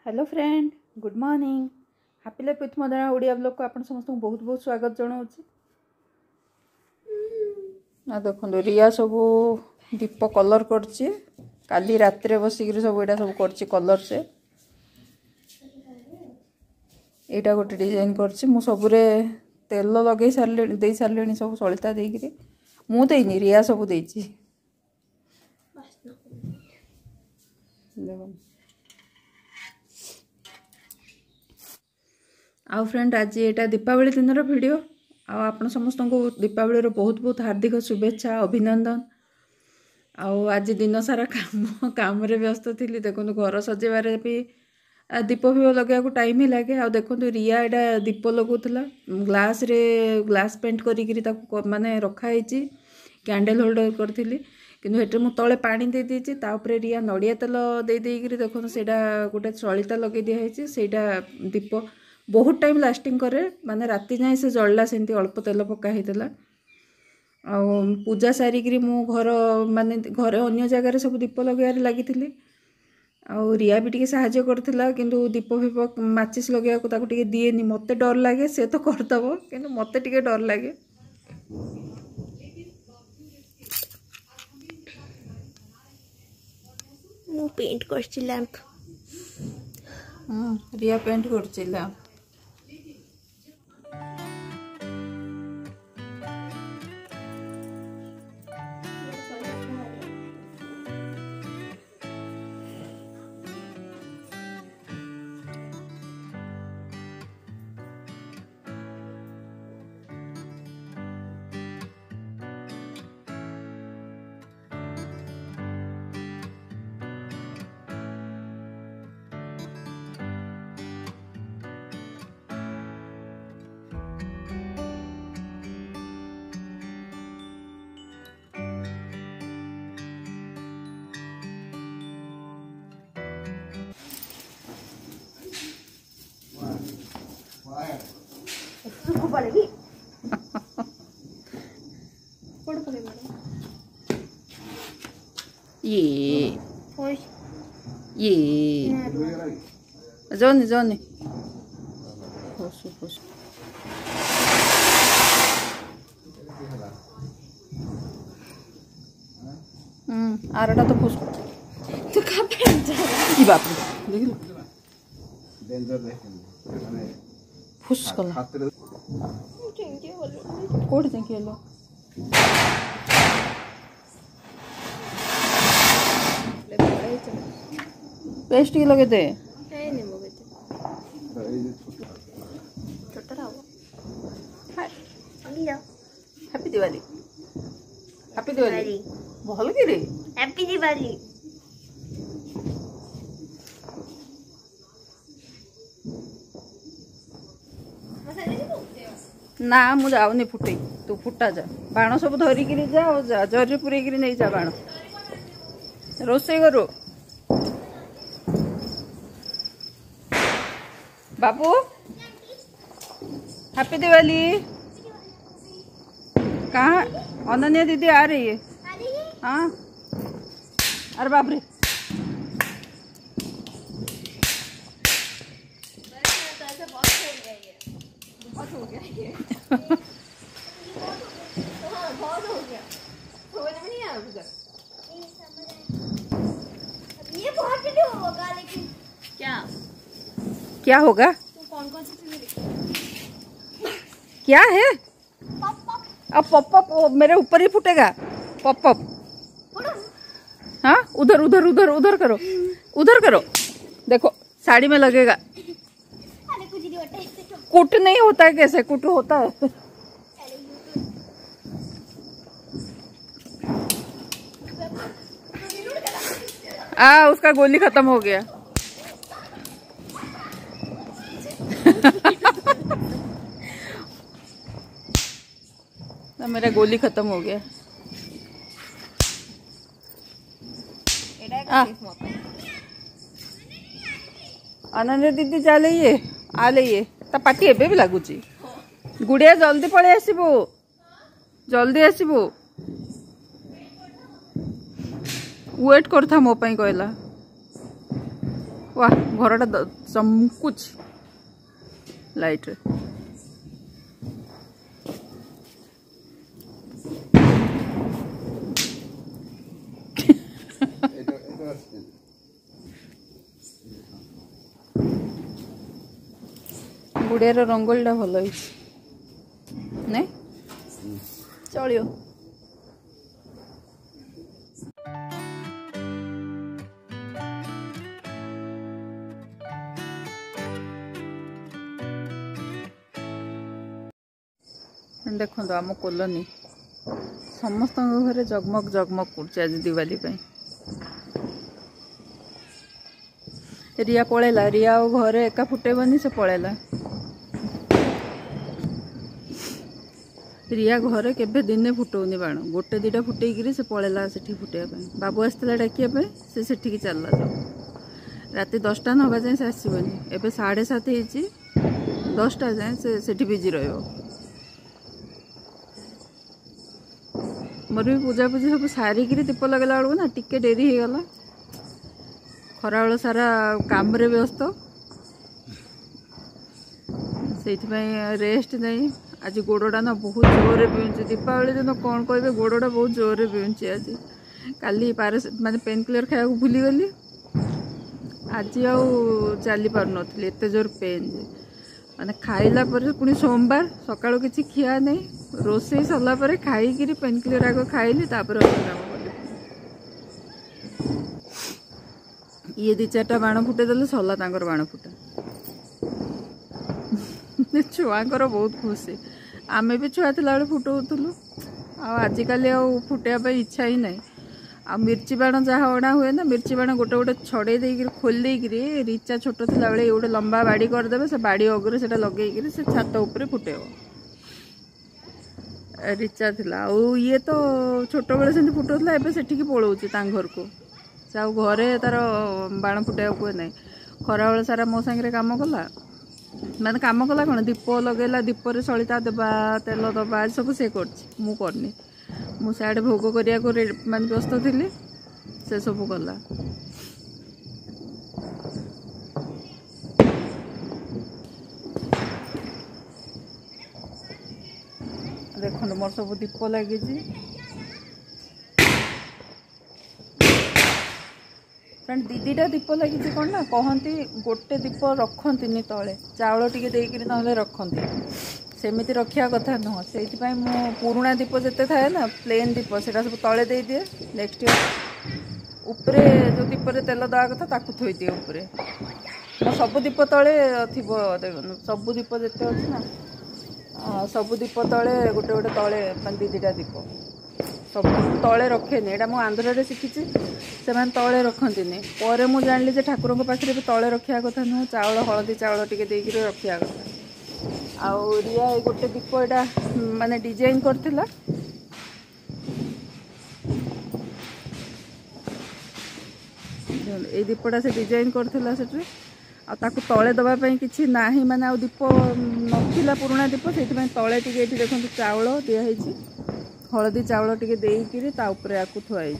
Hello friend, good morning. Happy life with Madana Odia blog को आपण समस्त बहुत बहुत स्वागत जनाऊँगी। देखो रिया सब दीप कलर करछि काली रात रे बसिक सब एटा सब करछि कलर से एटा गोटे डिजाइन करछि मु सबरे तेल लगे सारले दे सारलेनी सब सलिता देइकरी मु देइनी रिया सब देइछि। देखो आउ फ्रेंड आज एटा दीपावली दिन वीडियो आपण समस्त को दीपावली बहुत बहुत हार्दिक शुभेच्छा अभिनंदन। आज दिन सारा काम रे व्यस्त थी। देखो घर सजेबार भी दीप फीप लगे टाइम ही लगे। आ देखो रिया एटा दीप लगोला ग्लास पेंट करी माने रखाई कैंडल होल्डर करी कि मु तले पानी दे देछि ताऊपर रिया नड़िया तेल दे देकरी देखो सेटा गोटे सलिता लगे दिखाई सेटा दीप बहुत टाइम लास्टिंग करे माने राति जाए से जलला सेमती अल्प तेल पका होता। आ पूजा सारिकी मु घर माने घर अन्य जगार सब दीप लगे लगी आउ रिया भी टिके साहाଯ୍य करथिला किंतु दीप फीप माचिस लगे टिके दिएनी मते डर लगे से तो करदब किंतु मते टिके डर लगे। मु पेंट करछि लैंप। रिया पेंट करछि लैंप। ये जोनी जोनी आरटा तो फुस तो की बाप रे देख डेंजर फुस कला कोड जाके हेलो पेस्ट की लगे दे नहीं मोगे छोटा रहो। हाय लिया हैप्पी दिवाली हैप्पी दिवाली भल कि रे हैप्पी दिवाली। ना मु जाऊनी फुटे तू फुटा जा बाण सब धरिकी जा जरी पुरेकी नहीं जा बाण रोसे करू बाबू हैप्पी दिवाली। कहाँ अनन्या दीदी आ रही है? हाँ अरे बाप रे बहुत हो गया ये बहुत हो गया समझ में नहीं आया मुझे ये बहुत वीडियो होगा लेकिन क्या होगा तो कौन कौन सी चीजें क्या है पॉप अब पॉप पॉप मेरे ऊपर ही फूटेगा पॉप पॉप। हाँ उधर उधर उधर उधर करो देखो साड़ी में लगेगा। अरे कुछ नहीं होता इससे तो कुट नहीं होता है कैसे कुट होता है उसका गोली खत्म हो गया मेरा गोली खत्म हो गया। अनन्या दीदी चले आ ले पाटी एबे भी लगुच गुड़िया जल्दी पड़े आसबू जल्दी आसबू वेट करता मो कहला वाह घरटा चमकुच लाइट रे गुड़ियार रंगोलीटा भल नहीं चलियो देखो आम कॉलोनी समस्त घरे जगमग जगमग कर दिवाली रिया पलैला रिया घरे एका फुटेबनी से पलैला रिया घरे केबे दिने फुटौनी बाण गोटे दुटा फुटेकी से पलैला से फुटेबा बाबू आसला डाकिया से सेठी चलला सब राति 10टा न हवा जाए से आसबनी एबे 7:30 होती 10टा जाए से सेठी बिजी रहियो मोर भी पूजा पूजी सब सारिक दीप लगला बेलू ना टिके डेरी हो गला खराबेल सारा काम रे व्यस्त से रेस्ट नहीं आज गोड़टा ना बहुत जोर पिउची दीपावली दिन कौन कहे गोड़टा बहुत जोर पिउची आज काली पारस माने पेन किलर खाया भूली गली आज आउ चली पार नी एत जोर पेन माने खाइला पर पुणी सोमवार सकाळु किछि खिया नहीं रोसे सरला पर खाई पेन किलर आग खाइली तापर काम कली ये 2-4टा बाण फुटेदेले सरला तांकर बाण फुटा छुआंकर बहुत खुशी आमे भी छुआ थिला बेले फुटौथुलु आजिकल फुटेबा इच्छा ही नहीं आ मिर्ची बाण जहाँ अणा हुए ना मिर्ची बाण गोटे गोटे छड़े खोल देकरी रिचा छोट थिला बेले गोटे लंबा बाड़ी करदेवे से बाड़ी अगरे से लगे से छात उपरे फुटेब रिचा थिला ये तो छोट बेले से फुटौला एबे सेठिकी पळौची तां घर को से घरे तार बाण फुटाइबा कुए ना खरा बेले सारा मो सांगे काम कला मैंने काम कला कौन दीप लगेला दीप रे सलिता देवा तेल दबा सब से करनी मु सियाड़े भोग करिया को माने व्यस्त थी से सब कला देखो मोर सब दीप लगी फ्रेंड दीदीटा दीप लगी कौन ना कहती गोटे दीप रखती तले चाउल टिके देकर ना रखती सेमती रखा कथा नुह से पुराणा दीप जिते थाए ना प्लेन दीप से सब तले दे दिए नेक्स्ट उपरे जो दीप तेल दवा कथा ताकू थोई दिए उपरे मो सब दीप तले थी सब दीप जिते अच्छे ना सब दीप तले गोटे गोटे तले दीदीटा दीप सब तले रखेनि एटा मु आंध्र शिखी से तले रखती पर मुझे जानी जे ठाकुर पाखे भी तले रखा कथा नुह चाउल हलदी चाउल टिके देकर रखा कथा आउ रिया गोटे दीप एटा माने डिजाइन करथिला ए दीपटा से डिजाइन करथिला सेठी आ ताकू तले दबा पई किछि नाही माने आ दीप नथिला पुराणा दीप सेठी तले टिके एठी देखंतु चाउल दिया हेछि हलदी चाउल टिके देइकिरी ता ऊपर आकु थुआई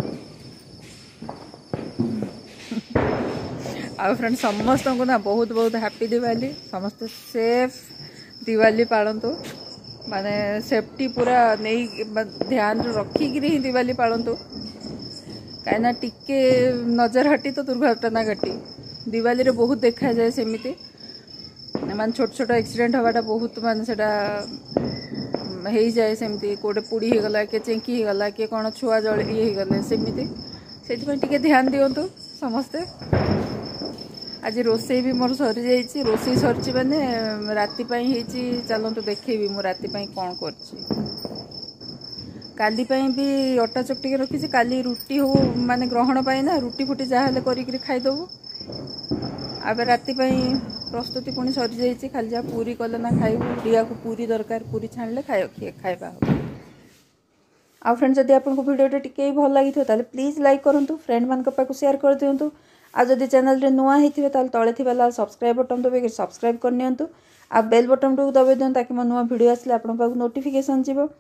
आ फ्रेंड समस्त को ना बहुत बहुत हैप्पी दिवाली समस्त सेफ दिवाली पालतु माने सेफ्टी पूरा नहीं ध्यान रखिकी ही दिवाली पालतु कहीं टिके नजर हटी तो दुर्घटना घटी दिवाली रे बहुत देखा जाए सेमिति मान छोट छोट एक्सीडेंट हवाटा बहुत मान से हो जाए सेमती कोटे पुड़ी हो गला किए चेंकी हो गला किए कौन छुआ जल ये गले सेमती से ध्यान दिंतु समस्ते आज रोसई भी मोर सरी जाइए रोसई सरी मैंने राति चलतु देखेबी मु राति कौन कर काली भी अटा चकटी रखी काली रुटी हो माने ग्रहण पाई ना रुटी फुटी जहाँ कर खाईदेबू आबे राति प्रस्तुति पुणी सरी जाइए खाली जहाँ पूरी कले ना खाइबू रिया को पूरी दरकार पूरी छाणिले खाइबा हो आ फ्रेंड जदि आपको वीडियो टिके भल लगी ताले प्लीज लाइक करूँ फ्रेंड मान पाक शेयर कर दिंतु आ जदि चैनल रे नुआ होइथिबे ताले तळे थिबा लाल सब्सक्राइब बटन दबे सब्सक्राइब कर नियंतु आ बेल बटन को दबे दियंतु ताकि मो नुआ वीडियो आसले आपन पाक नोटिफिकेशन जीवो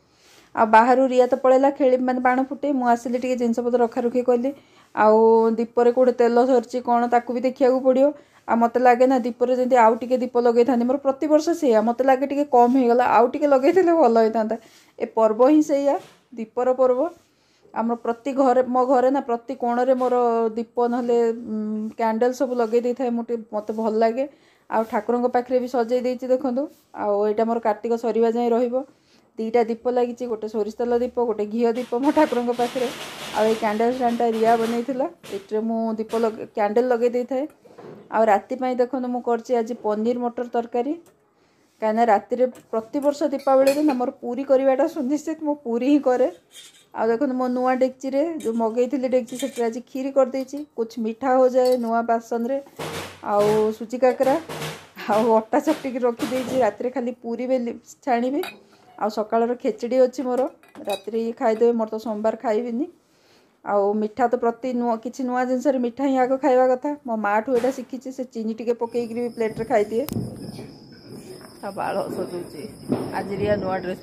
आ बाहर रिया तो पड़ेगा खेली मैंने बाण फुटे मुझे आसिली टे जिनपतर रखा रुखी कली आउ दीपर कौटे तेल सरी कौन ताकू भी देखा पड़ो आ मत लगे ना दीपर जमी आउ टे दीप लगे था मोर प्रत वर्ष से मत लगे टे कम हो गला आउ टे लगे भल होता ए पर्व ही से दीपर पर्व आम प्रति घर मो घरे ना प्रति कोण मोर दीप ना कैंडल सब लगे दे था मुझे मत भल लगे आ ठाकुर पाखे भी सजे देती देखूँ आईटा मोर कार्तिक सरीवा जाए दीटा दीप लगी गोटे सोरिष तेल दीप गोटे घी दीप मो ठाकुर पाखे आई कैंडल स्टैंडटा रिया बनई ये मु दीप कैंडल लगे दे था आ राति देखो मुझे आज पनीर मटर तरकारी कहीं राति प्रति वर्ष दीपावली दिन मोर पूरी करवाटा सुनिश्चित मु पूरी ही करे आ देखो मो नुआ डेक्ची जो मगई डेक्ची से आज खीरी कर देची कुछ मीठा हो जाए नुआ बासन रे आउ सुजी काकरा आउ अटा चकटिकी रखी राति खाली पूरी बेली छाणी आ सकाळ खेचड़ी अच्छी मोर राति खाईदे मोर तो सोमवार खाइबिनी आउ मीठा तो प्रति नुआ किसी नुआ जिनस मीठा ही आग खाଇବା कथा मो माँ ठू एटा शिखी से चीनी टिके पकईकि भी प्लेट रे खाई दिए बाल सजूची आज रिया नुआ ड्रेस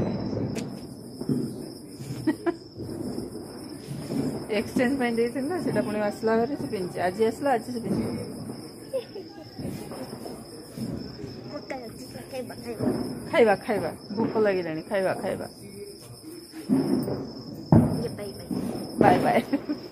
एक्सचेंज में देती ना सीटा पुणी आसला घरे से पिंधि आज आसला आज से पिंधि खाइबा खाइबा भूख लगे खाइबा खाइबा बाय बाय